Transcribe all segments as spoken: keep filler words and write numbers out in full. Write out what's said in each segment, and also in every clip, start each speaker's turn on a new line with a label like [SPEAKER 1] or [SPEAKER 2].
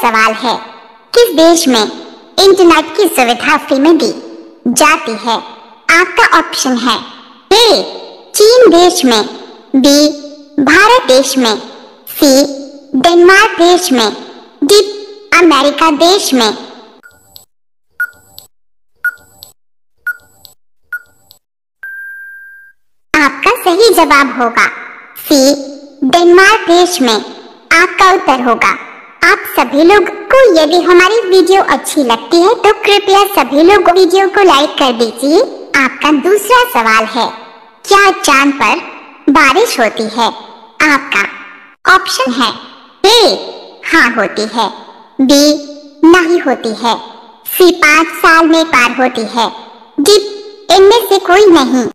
[SPEAKER 1] सवाल है, किस देश में इंटरनेट की सुविधा फ्री में दी जाती है? आपका ऑप्शन है ए चीन देश में, बी भारत देश में, सी डेनमार्क देश में, डी अमेरिका देश में। आपका सही जवाब होगा सी डेनमार्क देश में। आपका उत्तर होगा। आप सभी लोग को यदि हमारी वीडियो अच्छी लगती है तो कृपया सभी लोग वीडियो को लाइक कर दीजिए। आपका दूसरा सवाल है, क्या चांद पर बारिश होती है? आपका ऑप्शन है ए हाँ होती है, बी नहीं होती है, सी पाँच साल में पार होती है, डी इनमें से कोई नहीं।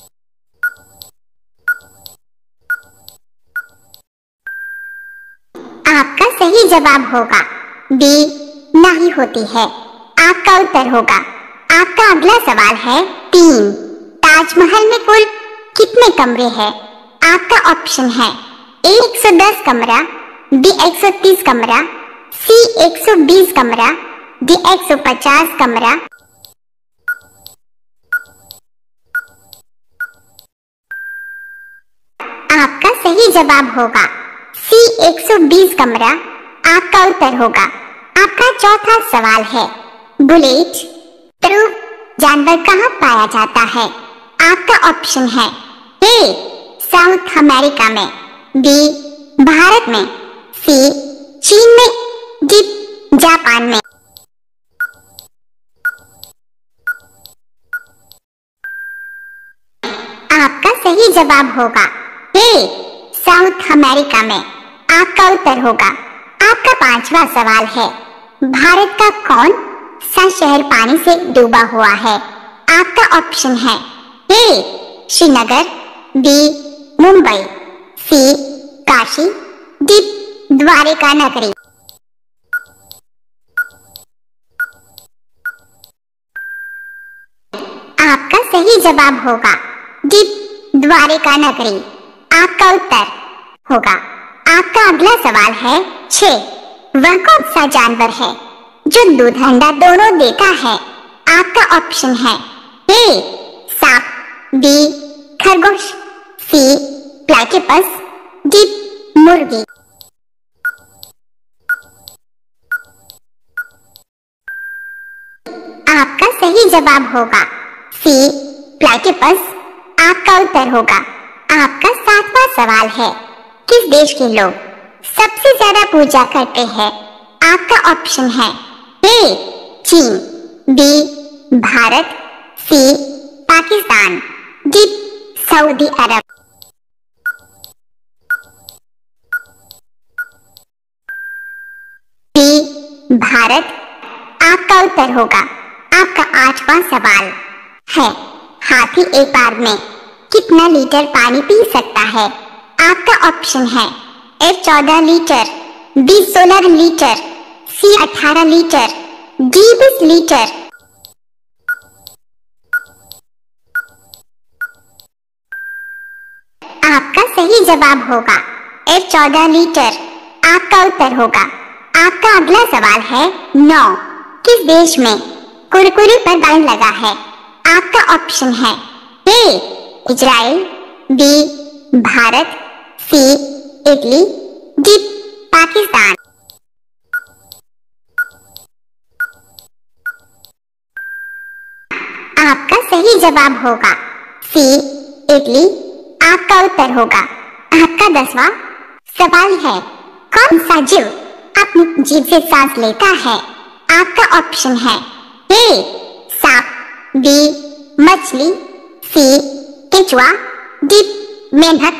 [SPEAKER 1] आपका सही जवाब होगा बी नहीं होती है। आपका उत्तर होगा। आपका अगला सवाल है तीन, ताजमहल में कुल कितने कमरे हैं? आपका ऑप्शन है ए एक सौ दस कमरा, बी एक सौ तीस कमरा, सी एक सौ बीस कमरा, डी एक सौ पचास कमरा। आपका सही जवाब होगा सी एक सौ बीस कमरा। आपका उत्तर होगा। आपका चौथा सवाल है, बुलेट प्रूफ जानवर कहाँ पाया जाता है? आपका ऑप्शन है ए साउथ अमेरिका में, बी भारत में, सी चीन में, डी जापान में। आपका सही जवाब होगा ए साउथ अमेरिका में। आपका उत्तर होगा। आपका पांचवा सवाल है, भारत का कौन सा शहर पानी से डूबा हुआ है? आपका ऑप्शन है A Srinagar, B Mumbai, C Kashi, D Dwarka नगरी। आपका सही जवाब होगा डी द्वारका नगरी। आपका उत्तर होगा। आपका अगला सवाल है छह, वह कौन सा जानवर है जो दूध अंडा दोनों देता है? आपका ऑप्शन है ए सांप, बी खरगोश, सी प्लेटिपस, डी मुर्गी। आपका सही जवाब होगा सी प्लेटिपस। आपका उत्तर होगा। आपका सातवां सवाल है, किस देश के लोग सबसे ज्यादा पूजा करते हैं? आपका ऑप्शन है ए चीन, B Bharat, C Pakistan, D सऊदी अरब। बी भारत। आपका उत्तर होगा। आपका आठवां सवाल है, हाथी एक बार में कितना लीटर पानी पी सकता है? आपका ऑप्शन है ए चौदह लीटर, बी सोलह लीटर, सी अठारह लीटर, डी बीस लीटर। आपका सही जवाब होगा ए चौदह लीटर। आपका उत्तर होगा। आपका अगला सवाल है नौ, किस देश में कुरकुरे पर बैन लगा है? आपका ऑप्शन है A Israel, B Bharat, C Italy, D Pakistan. आपका सही जवाब होगा सी इटली। आपका उत्तर होगा। आपका दसवां सवाल है, कौन सा जीव अपनी जीभ से सांस लेता है? आपका ऑप्शन है ए सांप, बी मछली, सी केचुआ, डी मेंढक।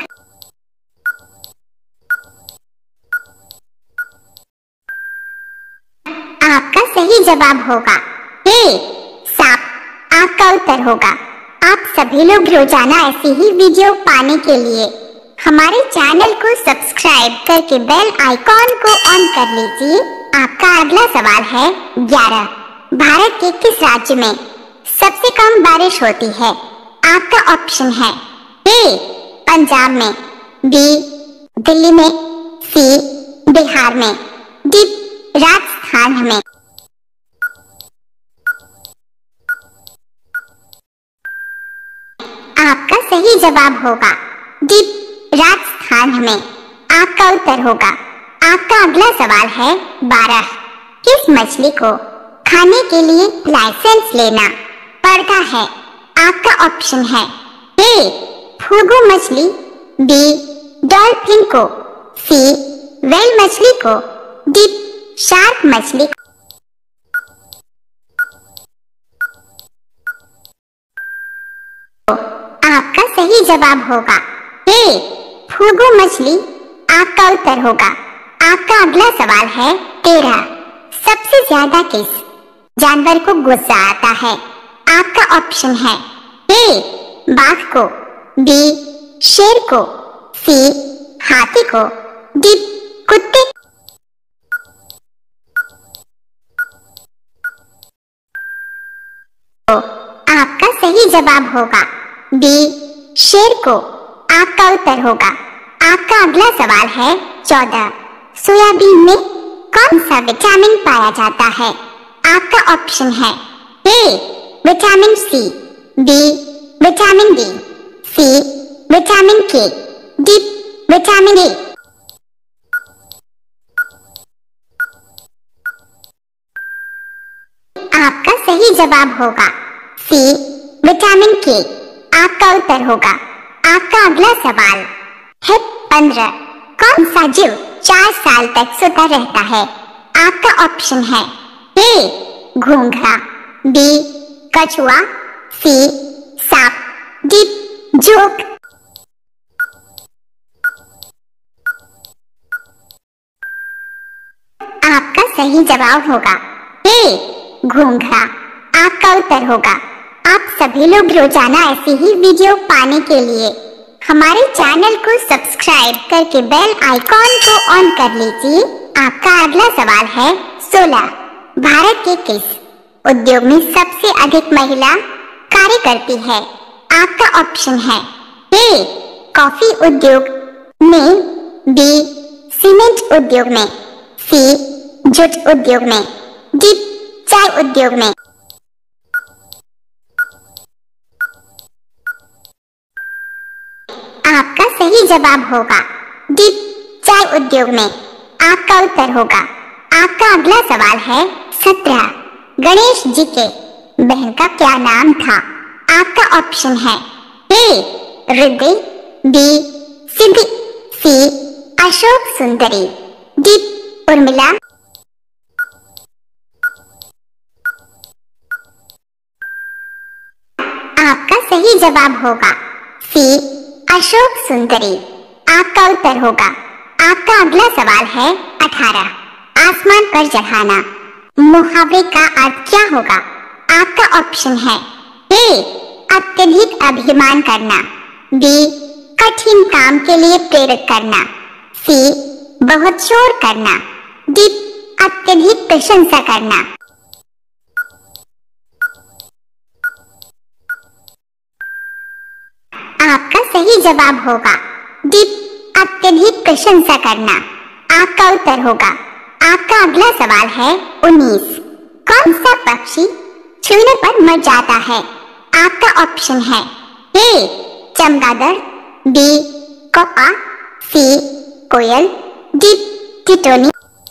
[SPEAKER 1] आपका सही जवाब होगा ए सांप। आपका उत्तर होगा। आप सभी लोग रोजाना ऐसी ही वीडियो पाने के लिए हमारे चैनल को सब्सक्राइब करके बेल आइकॉन को ऑन कर लीजिए। आपका अगला सवाल है ग्यारह, भारत के किस राज्य में सबसे कम बारिश होती है? आपका ऑप्शन है ए पंजाब में, बी दिल्ली में, सी बिहार में, डी राजस्थान में। आपका सही जवाब होगा डी, राजस्थान में। आपका उत्तर होगा। आपका अगला सवाल है बारह। किस मछली को खाने के लिए लाइसेंस लेना पड़ता है? आपका ऑप्शन है ए फूगू मछली, बी डॉल्फिन को, सी व्हेल मछली को, डी शार्क मछली को। आपका सही जवाब होगा ए फूगू मछली। आपका उत्तर होगा। आपका अगला सवाल है तेरह। सबसे ज्यादा किस जानवर को गुस्सा आता है? आपका ऑप्शन है ए बाघ को, बी शेर को, सी हाथी को, डी कुत्ते। आपका सही जवाब होगा बी शेर को। आपका उत्तर होगा। आपका अगला सवाल है चौदह। सोयाबीन में कौन सा विटामिन पाया जाता है? आपका ऑप्शन है A vitamin C, B vitamin D, C vitamin K, D vitamin A. आपका सही जवाब होगा सी विटामिन के। आपका उत्तर होगा। आपका अगला सवाल है पंद्रह। कौन सा जीव चार साल तक सोता रहता है? आपका ऑप्शन है ए घोंघा, बी कछुआ, सी सांप, डी जोक। आपका सही जवाब होगा ए घोंघा। आपका उत्तर होगा। आप सभी लोग रोजाना ऐसी ही वीडियो पाने के लिए हमारे चैनल को सब्सक्राइब करके बेल आइकॉन को ऑन कर लीजिए। आपका अगला सवाल है सोलह। भारत के किस उद्योग में सबसे अधिक महिला कार्य करती है? आपका ऑप्शन है ए कॉफी उद्योग में, बी सीमेंट उद्योग में, सी जूट उद्योग में, डी चाय उद्योग में। आपका सही जवाब होगा डी चाय उद्योग में। आपका उत्तर होगा। आपका अगला सवाल है सत्रह। गणेश जी के बहन का क्या नाम था? आपका ऑप्शन है A Riddhi, B Siddhi, C Ashok Sundari, D Urmila. आपका सही जवाब होगा सी अशोक सुंदरी। आपका उत्तर होगा। आपका अगला सवाल है अठारह। आसमान पर चढ़ाना मुहावरे का अर्थ क्या होगा? आपका ऑप्शन है ए अत्यधिक अभिमान करना, बी कठिन काम के लिए प्रेरित करना, सी बहुत शोर करना, डी अत्यधिक प्रशंसा करना। आपका सही जवाब होगा डी अत्यधिक प्रशंसा करना। आपका उत्तर होगा। आपका अगला सवाल है उन्नीस। कौन सा पक्षी छूने पर मर जाता है? आपका ऑप्शन है ए चमगादड़, बी कौआ, सी कोयल, डी टिटोनी।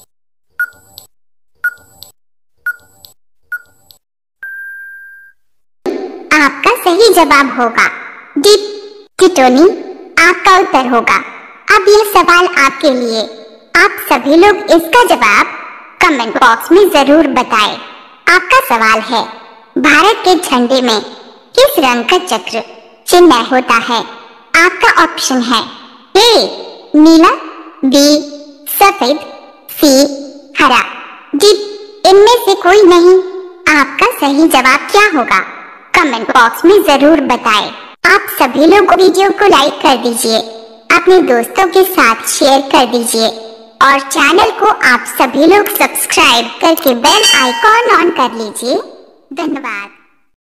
[SPEAKER 1] आपका सही जवाब होगा डी टिटोनी। आपका उत्तर होगा। अब यह सवाल आपके लिए। आप सभी लोग इसका जवाब कमेंट बॉक्स में जरूर बताएं। आपका सवाल है भारत के झंडे में किस रंग का चक्र चिन्ह होता है? आपका ऑप्शन है ए नीला, बी सफेद, सी हरा, डी इनमें से कोई नहीं। आपका सही जवाब क्या होगा? कमेंट बॉक्स में जरूर बताएं। आप सभी लोग वीडियो को लाइक कर दीजिए, अपने दोस्तों के साथ शेयर कर दीजिए और चैनल को आप सभी लोग सब्सक्राइब करके बेल आइकॉन ऑन कर लीजिए। धन्यवाद।